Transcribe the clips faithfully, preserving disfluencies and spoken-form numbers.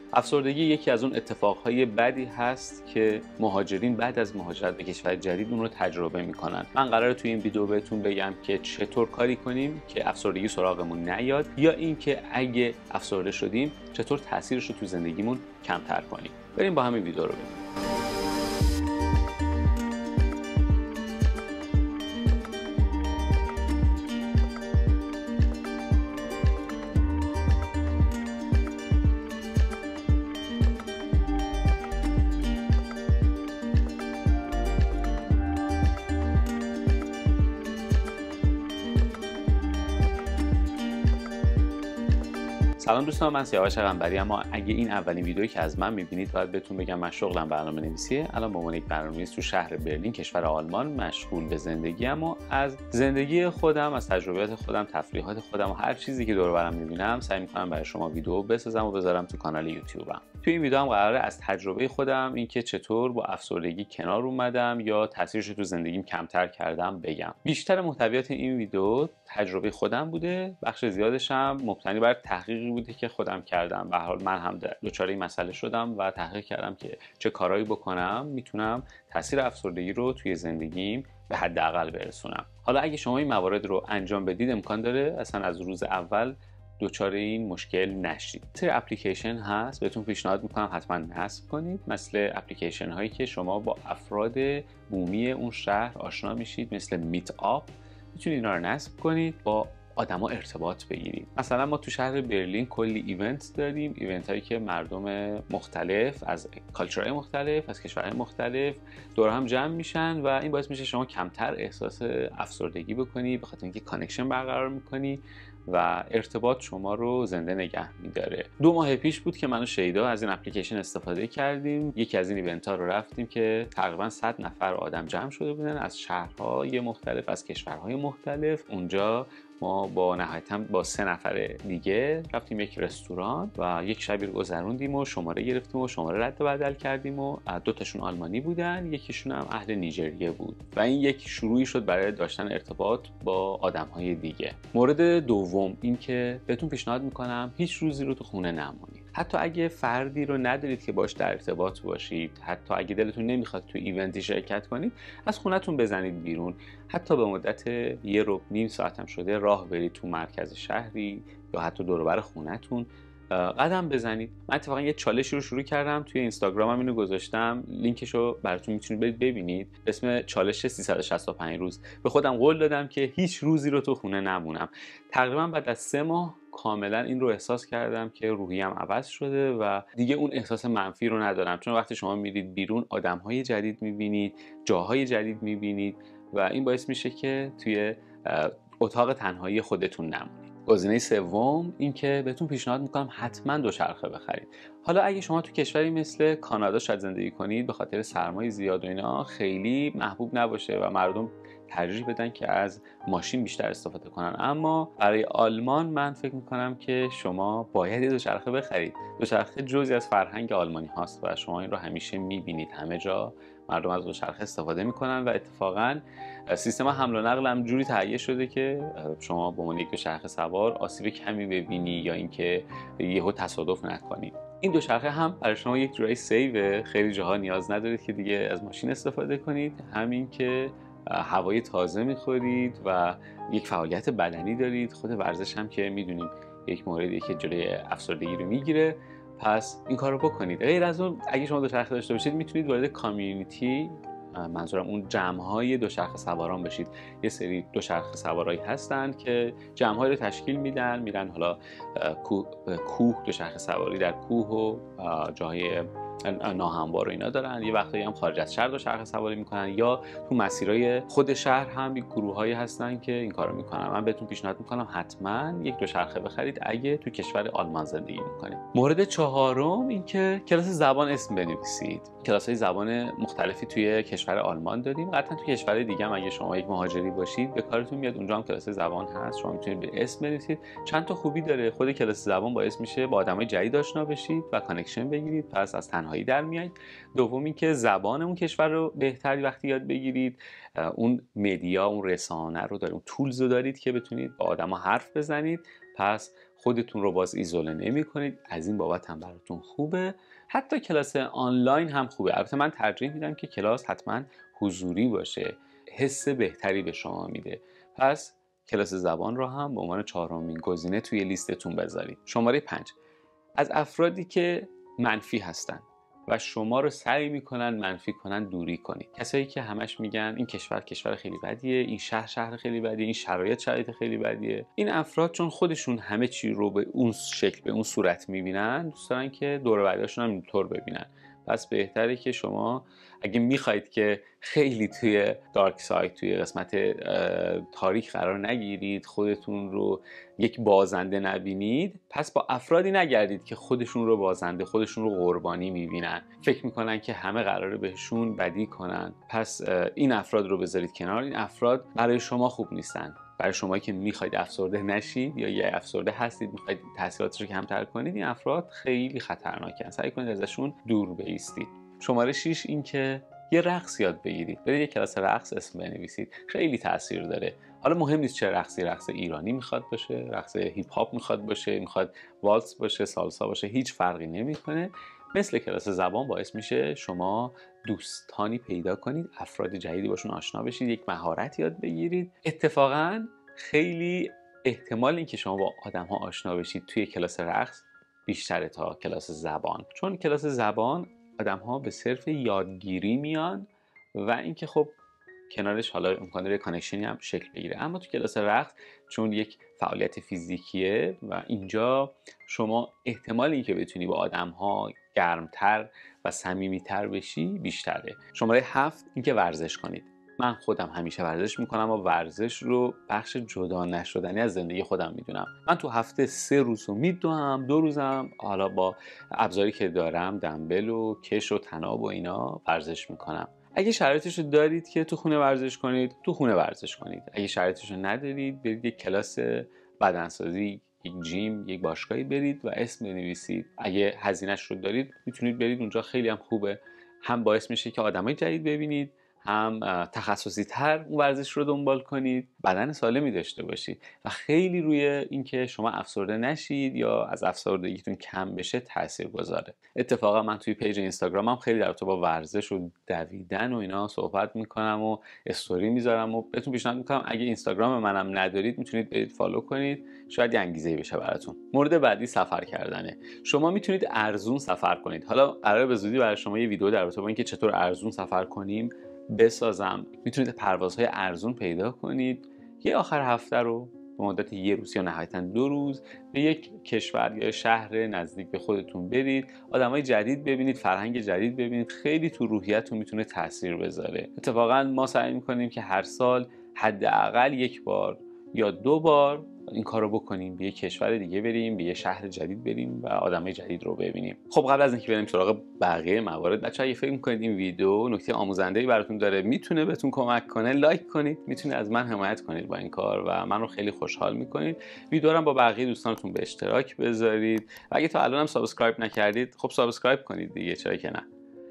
افسردگی یکی از اون اتفاقهای بدی هست که مهاجرین بعد از مهاجرت به کشور جدید اون رو تجربه میکنن. من قراره توی این ویدیو بهتون بگم که چطور کاری کنیم که افسردگی سراغمون نیاد، یا اینکه اگه افسرده شدیم چطور تاثیرش رو تو زندگیمون کمتر کنیم. بریم با همین ویدیو رو ببینیم. سلام دوستان، من سیاوش قنبری. اما اگه این اولین ویدیویی که از من میبینید باید بهتون بگم من شغلم برنامه نویسیه. الان به عنوان یک برنامه‌نویس تو شهر برلین کشور آلمان مشغول به زندگی، اما از زندگی خودم، از تجربیات خودم، تفریحات خودم و هر چیزی که دور و برم میبینم سعی میکنم برای شما ویدیو بسازم و بذارم تو کانال یوتیوبم. تو این ویدیو هم قراره از تجربه خودم، اینکه چطور با افسردگی کنار اومدم یا تاثیرش رو تو زندگیم کمتر کردم بگم. بیشتر محتویات این ویدیو تجربه خودم بوده، بخش زیادش هم مبتنی بر تحقیقی بوده که خودم کردم. به هر حال من هم دچار این مسئله شدم و تحقیق کردم که چه کارهایی بکنم میتونم تاثیر افسردگی رو توی زندگیم به حداقل برسونم. حالا اگه شما این موارد رو انجام بدید امکان داره اصلا از روز اول دچار این مشکل نشید. سری اپلیکیشن هست بهتون پیشنهاد میکنم حتما نصب کنید، مثل اپلیکیشن هایی که شما با افراد بومی اون شهر آشنا میشید، مثل میت آپ. میتونید اینا رو نصب کنید، با آدما ارتباط بگیرید. مثلا ما تو شهر برلین کلی ایونت داریم، ایونت هایی که مردم مختلف از کالچرهای مختلف، از کشورهای مختلف دور هم جمع میشن و این باعث میشه شما کمتر احساس افسردگی بکنی، به خاطر اینکه کانکشن برقرار میکنی و ارتباط شما رو زنده نگه میداره. دو ماه پیش بود که من و شیدا از این اپلیکیشن استفاده کردیم. یکی از این ایونت ها رو رفتیم که تقریبا صد نفر آدم جمع شده بودن از شهرهای مختلف، از کشورهای مختلف. اونجا ما با نهایتاً با سه نفر دیگه رفتیم یک رستوران و یک شبی رو گذروندیم و شماره گرفتیم و شماره رد و بدل کردیم و دو تاشون آلمانی بودن، یکیشون هم اهل نیجریه بود و این یک شروعی شد برای داشتن ارتباط با آدم‌های دیگه. مورد دوم این که بهتون پیشنهاد میکنم هیچ روزی رو تو خونه نمونید. حتی اگه فردی رو ندارید که باش در ارتباط باشید، حتی اگه دلتون نمیخواد تو ایونتی شرکت کنید، از خونه‌تون بزنید بیرون. حتی به مدت یه رو نیم ساعت هم شده راه برید تو مرکز شهری یا حتی دور و بر خونه‌تون قدم بزنید. من اتفاقا یه چالشی رو شروع کردم توی اینستاگرامم، اینو گذاشتم، لینکشو براتون میتونید برید ببینید، به اسم چالش سیصد و شصت و پنج روز. به خودم قول دادم که هیچ روزی رو تو خونه نمونم. تقریبا بعد از سه ماه کاملا این رو احساس کردم که روحیم عوض شده و دیگه اون احساس منفی رو ندارم، چون وقتی شما میرید بیرون آدم‌های جدید میبینید، جاهای جدید میبینید و این باعث میشه که توی اتاق تنهایی خودتون نمونید. گزینه سوم این که بهتون پیشنهاد میکنم حتما دوچرخه بخرید. حالا اگه شما تو کشوری مثل کانادا شاید زندگی کنید، به خاطر سرمایه زیاد و اینا خیلی محبوب نباشه و مردم ترجیح بدن که از ماشین بیشتر استفاده کنن، اما برای آلمان من فکر میکنم که شما باید یه دوچرخه بخرید. دوچرخه جزئی از فرهنگ آلمانی هاست و شما این رو همیشه میبینید، همه جا مردم از دوچرخه استفاده میکنن و اتفاقا سیستم حمل و نقل هم جوری تهیه شده که شما به عنوان یک دوچرخه سوار آسیب کمی ببینی یا اینکه یهو تصادف نکنی. این دوچرخه هم برای شما یک جورایی سیو، خیلی جاها نیاز ندارید که دیگه از ماشین استفاده کنید، همین که هوای تازه میخورید و یک فعالیت بدنی دارید. خود ورزش هم که میدونیم یک موردیه که جلوی افسردگی رو میگیره، پس این کار رو بکنید. غیر از اون اگه شما دوچرخه داشته باشید میتونید وارد کامیونیتی، منظورم اون جمع‌های دوچرخه سواران بشید. یه سری دوچرخه سوارایی هستن که جمع‌هایی رو تشکیل میدن، میرن حالا کوه, کوه دوچرخه سواری در کوه و جاهای ناهموار و اینا دارن، یه وقتایی هم خارج از شهر دوچرخه سواری میکنن یا تو مسیرهای خود شهر هم یک گروهایی هستن که این کارو میکنن. من بهتون پیشنهاد میکنم حتما یک دوچرخه بخرید اگه تو کشور آلمان زندگی میکنید. مورد چهارم این که کلاس زبان اسم بنویسید. کلاس‌های زبان مختلفی توی کشور آلمان داریم، قطعا تو کشور دیگه هم اگه شما یک مهاجری باشید به کارتون میاد، اونجا هم کلاس زبان هست، شما میتونید به اسم بنویسید. چند تا خوبی داره، خود کلاس زبان باعث میشه با آدمای جدید آشنا بشید و کانکشن بگیرید، پس از تنهایی در میایید. دوم این که زبان اون کشور رو بهتری وقتی یاد بگیرید، اون مدیا، اون رسانه رو دارید، اون تولز رو دارید که بتونید با آدما حرف بزنید، پس خودتون رو باز ایزوله نمی کنید، از این بابت هم براتون خوبه. حتی کلاس آنلاین هم خوبه. البته من ترجیح میدم که کلاس حتما حضوری باشه، حس بهتری به شما میده. پس کلاس زبان رو هم به عنوان چهارمین گزینه توی لیستتون بذارید. شماره پنج، از افرادی که منفی هستن و شما رو سعی میکنن منفی کنن دوری کنید. کسایی که همش میگن این کشور کشور خیلی بدیه، این شهر شهر خیلی بدیه، این شرایط شرایط خیلی بدیه. این افراد چون خودشون همه چی رو به اون شکل به اون صورت میبینن، دوست دارن که دور و بریاشون هم اینطور ببینن. پس بهتره که شما اگه میخواید که خیلی توی دارک ساید، توی قسمت تاریک قرار نگیرید، خودتون رو یک بازنده نبینید، پس با افرادی نگردید که خودشون رو بازنده، خودشون رو قربانی میبینن، فکر میکنن که همه قراره بهشون بدی کنن. پس این افراد رو بذارید کنار. این افراد برای شما خوب نیستن. برای شما که میخواید افسرده نشید یا یه افسرده هستید، میخواید تاثیراتش رو کمتر کنید، این افراد خیلی خطرناکن. سعی کنید ازشون دور بایستید. شماره شش، این که یه رقص یاد بگیرید. برید یه کلاس رقص اسم بنویسید. خیلی تاثیر داره. حالا مهم نیست چه رقصی، رقص ایرانی میخواد باشه، رقص هیپ هاپ میخواد باشه، میخواد والس باشه، سالسا باشه، هیچ فرقی نمیکنه. مثل کلاس زبان باعث میشه شما دوستانی پیدا کنید، افراد جدیدی باشون آشنا بشید، یک مهارت یاد بگیرید. اتفاقا خیلی احتمال اینکه شما با آدم‌ها آشنا بشید توی کلاس رقص بیشتره تا کلاس زبان، چون کلاس زبان آدم‌ها به صرف یادگیری میان و اینکه خب کنارش حالا امکان داره کانکشنی هم شکل بگیره. اما تو کلاس رقص چون یک فعالیت فیزیکیه و اینجا شما احتمال اینکه بتونی با آدم‌ها گرمتر و صمیمیتر بشی بیشتره. شماره هفت، اینکه ورزش کنید. من خودم همیشه ورزش میکنم و ورزش رو بخش جدا نشدنی از زندگی خودم میدونم. من تو هفته سه روز رو میدوام، دو روزم حالا با ابزاری که دارم، دمبل و کش و تناب و اینا ورزش میکنم. اگه شرایطش رو دارید که تو خونه ورزش کنید، تو خونه ورزش کنید. اگه شرایطش رو ندارید، برید یک کلاس بدنسازی، یک جیم، یک باشگاهی برید و اسم بنویسید. اگه هزینه‌اش رو دارید میتونید برید اونجا، خیلی هم خوبه. هم باعث میشه که آدمای جدید ببینید، هم تخصصی تر اون ورزش رو دنبال کنید، بدن سالمی داشته باشید و خیلی روی اینکه شما افسرده نشید یا از افسردگیتون کم بشه تاثیر گذاره. اتفاقا من توی پیج اینستاگرامم خیلی در رابطه با ورزش و دویدن و اینا صحبت میکنم و استوری میذارم و بهتون پیشنهاد میکنم اگه اینستاگرام منم ندارید میتونید برید فالو کنید، شاید یه انگیزه‌ای بشه براتون. مورد بعدی سفر کردنه. شما میتونید ارزون سفر کنید. حالا قراره به زودی برای شما یه ویدیو در رابطه با اینکه چطور ارزون سفر کنیم بسازم. میتونید پروازهای ارزون پیدا کنید، یه آخر هفته رو به مدت یه روز یا نهایتاً دو روز به یک کشور یا شهر نزدیک به خودتون برید، آدمای جدید ببینید، فرهنگ جدید ببینید. خیلی تو روحیتتون میتونه تاثیر بذاره. اتفاقا ما سعی میکنیم که هر سال حداقل یک بار یا دو بار این کارو بکنیم، به یه کشور دیگه بریم، به یه شهر جدید بریم و آدمای جدید رو ببینیم. خب قبل از اینکه بریم سراغ بقیه موارد، بچه‌ها اگه فکر می‌کنید این ویدیو نکته آموزنده‌ای براتون داره، میتونه بهتون کمک کنه، لایک کنید. میتونه از من حمایت کنید با این کار و من رو خیلی خوشحال می‌کنید. ویدیو رو با بقیه دوستانتون به اشتراک بذارید و اگه تا الان هم سابسکرایب نکردید، خب سابسکرایب کنید دیگه، چرا که نه.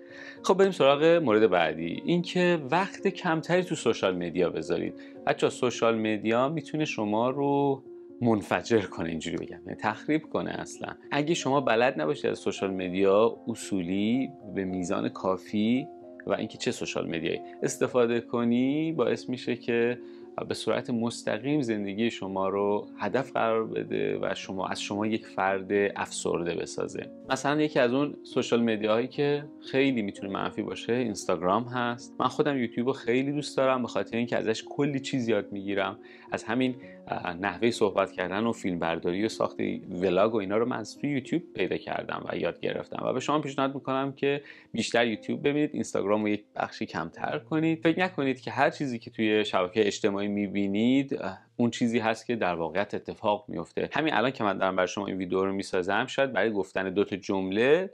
خب بریم سراغ مورد بعدی، اینکه وقت کمتری تو سوشال مدیا بذارید. بچه‌ها سوشال مدیا میتونه شما رو منفجر کنه، اینجوری بگم، یعنی تخریب کنه اصلا. اگه شما بلد نباشید از سوشال مدیا اصولی به میزان کافی و اینکه چه سوشال مدیایی استفاده کنی، باعث میشه که به صورت مستقیم زندگی شما رو هدف قرار بده و شما از شما یک فرد افسرده بسازه. مثلا یکی از اون سوشال مدیاهایی که خیلی میتونه منفی باشه اینستاگرام هست. من خودم یوتیوب رو خیلی دوست دارم به خاطر اینکه ازش کلی چیز یاد میگیرم. از همین نحوه صحبت کردن و فیلم برداری و ساخت ولاگ و اینا رو من از توی یوتیوب پیدا کردم و یاد گرفتم و به شما پیشنهاد میکنم که بیشتر یوتیوب ببینید، اینستاگرام رو یک بخشی کمتر کنید. فکر نکنید که هر چیزی که توی شبکه اجتماعی میبینید اون چیزی هست که در واقعیت اتفاق میفته. همین الان که من دارم برای شما این ویدیو رو میسازم، شاید برای گفتن دو تا جمله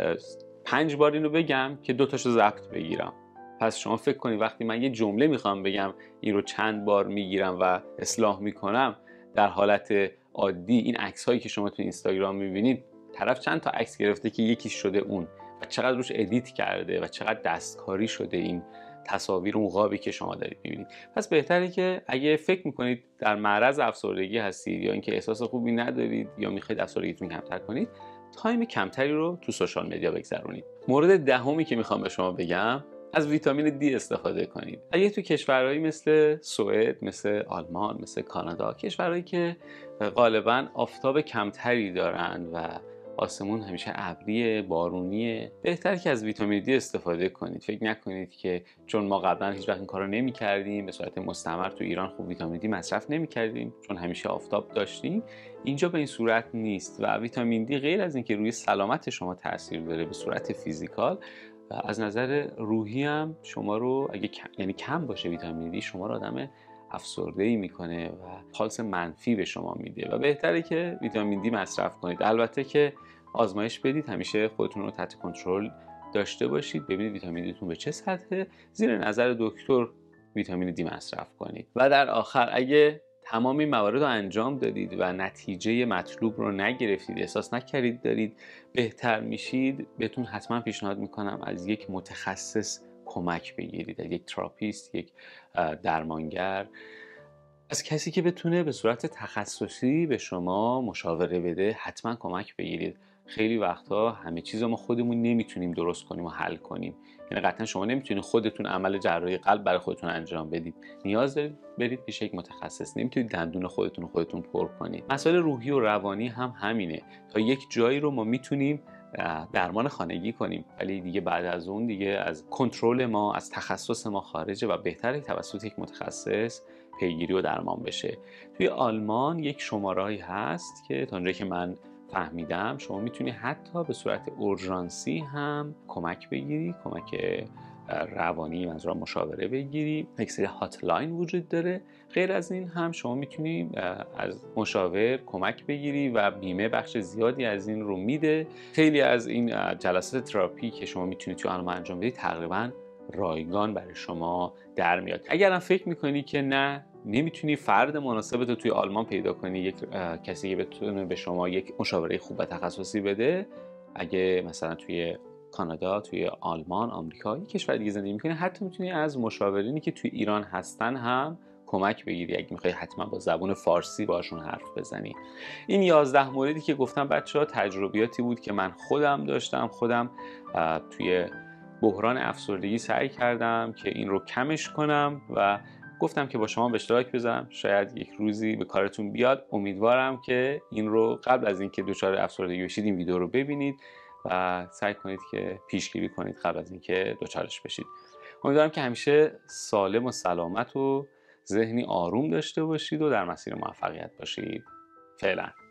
پنج بار اینو بگم که دو تاشو ضبط بگیرم. پس شما فکر کنید وقتی من یه جمله میخوام بگم این رو چند بار میگیرم و اصلاح میکنم. در حالت عادی این عکس هایی که شما تو اینستاگرام میبینید، طرف چند تا عکس گرفته که یکی شده اون و چقدر روش ادیت کرده و چقدر دستکاری شده این تصاویر اون قابی که شما دارید میبینید. پس بهتره که اگه فکر میکنید در معرض افسردگی هستید یا اینکه احساس خوبی ندارید یا میخواید افسردگیتون کمتر کنید، تایم کمتری رو تو سوشال مدیا بگذرونید. مورد دهمی که میخوام به شما بگم، از ویتامین دی استفاده کنید. اگه تو کشورهایی مثل سوئد، مثل آلمان، مثل کانادا، کشورهایی که غالباً آفتاب کمتری دارن و آسمون همیشه ابری، بارونیه، بهتر که از ویتامین دی استفاده کنید. فکر نکنید که چون ما قبلا هیچ وقت این کارو نمی‌کردیم، به صورت مستمر تو ایران خوب ویتامین دی مصرف نمی‌کردیم چون همیشه آفتاب داشتیم. اینجا به این صورت نیست و ویتامین دی غیر از اینکه روی سلامت شما تاثیر داره به صورت فیزیکال، و از نظر روحی هم شما رو اگه کم، یعنی کم باشه ویتامین دی، شما رو آدم افسرده‌ای میکنه و پالس منفی به شما میده و بهتره که ویتامین دی مصرف کنید. البته که آزمایش بدید، همیشه خودتون رو تحت کنترل داشته باشید، ببینید ویتامین دیتون به چه سطحه، زیر نظر دکتر ویتامین دی مصرف کنید. و در آخر اگه تمام این موارد رو انجام دادید و نتیجه مطلوب رو نگرفتید، احساس نکردید دارید بهتر میشید، بهتون حتما پیشنهاد میکنم از یک متخصص کمک بگیرید، از یک تراپیست، یک درمانگر، از کسی که بتونه به صورت تخصصی به شما مشاوره بده حتما کمک بگیرید. خیلی وقتا همه چیز ما خودمون نمیتونیم درست کنیم و حل کنیم. یعنی قطعا شما نمیتونید خودتون عمل جراحی قلب برای خودتون انجام بدید، نیاز دارید برید پیش یک متخصص. نمیتونید دندون خودتون رو خودتون پر کنید. مسائل روحی و روانی هم همینه. تا یک جایی رو ما میتونیم درمان خانگی کنیم، ولی دیگه بعد از اون دیگه از کنترل ما، از تخصص ما خارجه و بهتره توسط یک متخصص پیگیری و درمان بشه. توی آلمان یک شماره‌ای هست که تا اونجایی که من فهمیدم شما میتونی حتی به صورت اورژانسی هم کمک بگیری، کمک روانی، منظورم مشاوره بگیری. یک سری هاتلاین وجود داره. غیر از این هم شما میتونی از مشاور کمک بگیری و بیمه بخش زیادی از این رو میده. خیلی از این جلسات تراپی که شما میتونید توی آلمان انجام بدید تقریبا رایگان برای شما در میاد. اگر هم فکر میکنی که نه نمیتونی فرد مناسبت رو توی آلمان پیدا کنی، یک کسی که بتونه به شما یک مشاوره خوب و تخصصی بده، اگه مثلا توی کانادا، توی آلمان، آمریکا، یک کشور دیگه زندگی میکنی، حتی میتونی از مشاورینی که توی ایران هستن هم کمک بگیری اگه میخوای حتما با زبان فارسی باشون حرف بزنی. این یازده موردی که گفتم بچه‌ها تجربیاتی بود که من خودم داشتم. خودم توی بحران افسردگی سعی کردم که این رو کمش کنم و گفتم که با شما به اشتراک بذارم، شاید یک روزی به کارتون بیاد. امیدوارم که این رو قبل از اینکه دچار افسردگی بشید این ویدیو رو ببینید و سعی کنید که پیشگیری کنید قبل از اینکه دچارش بشید. امیدوارم که همیشه سالم و سلامت و ذهنی آروم داشته باشید و در مسیر موفقیت باشید. فعلا.